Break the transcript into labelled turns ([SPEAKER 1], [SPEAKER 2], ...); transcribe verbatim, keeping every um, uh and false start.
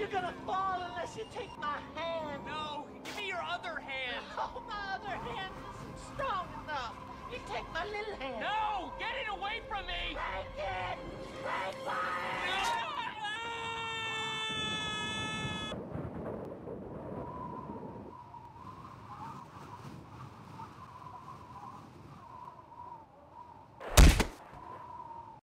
[SPEAKER 1] You're gonna fall unless you take my hand.
[SPEAKER 2] No, give me your other hand.
[SPEAKER 1] Oh, my other hand isn't strong enough. You take my little hand.
[SPEAKER 2] No, get it away from me.
[SPEAKER 1] Take it. Take my hand.
[SPEAKER 2] No!